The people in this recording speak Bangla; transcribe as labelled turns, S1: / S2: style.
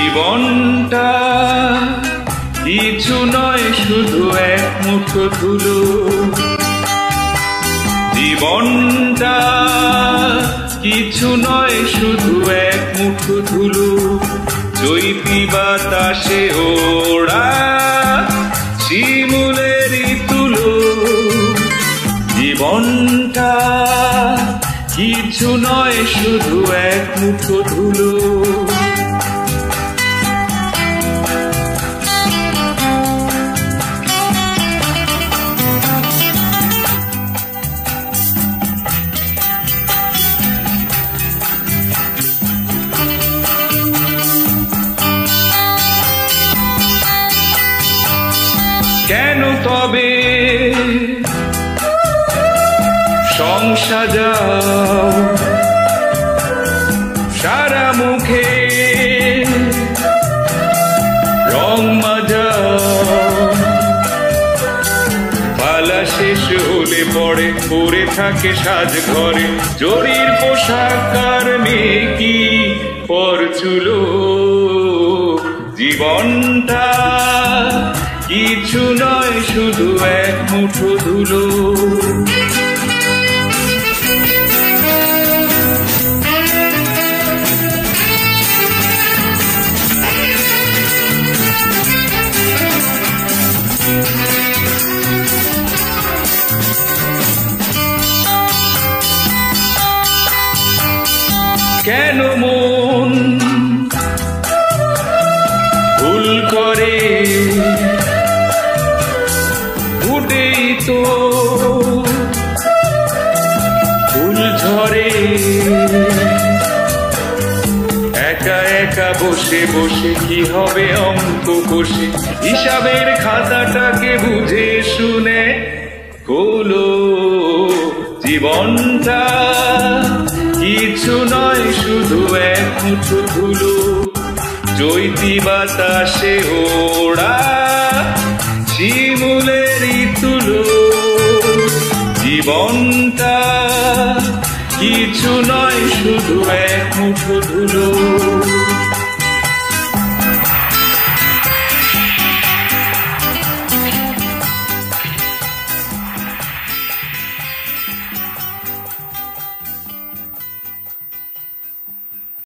S1: জীবনটা কিছু নয় শুধু এক মুঠো ধুলো। জীবনটা কিছু নয় শুধু এক মুঠো ধুলো। চৈতি বাতাসে ওড়া শিমুলেরই তুলো। জীবনটা কিছু নয় শুধু এক মুঠো ধুলো। কেন তবে সংসাজাও সারা মুখে রং মাজাও। পালা শেষ হলে পড়ে থাকে সাজ ঘরে জরির পোশাক আর মেয়ে কি পরচুলো। জীবনটা কিছু নয় শুধু এক মুঠো ধুলো। কেন মন ভুল করে ফুটেই তো ফুল ঝরে। একা একা বসে বসে কি হবে অঙ্ক কষে হিসাবের খাতাটাকে বুঝে শুনে খোলো। জীবনটা কিছু নয় শুধু এক মুঠো ধুলো। চৈতি বাতাসে ওড়া শিমুলেরই তুলো। জীবনটা কিছু নয় শুধু এক মুঠো ধুলো।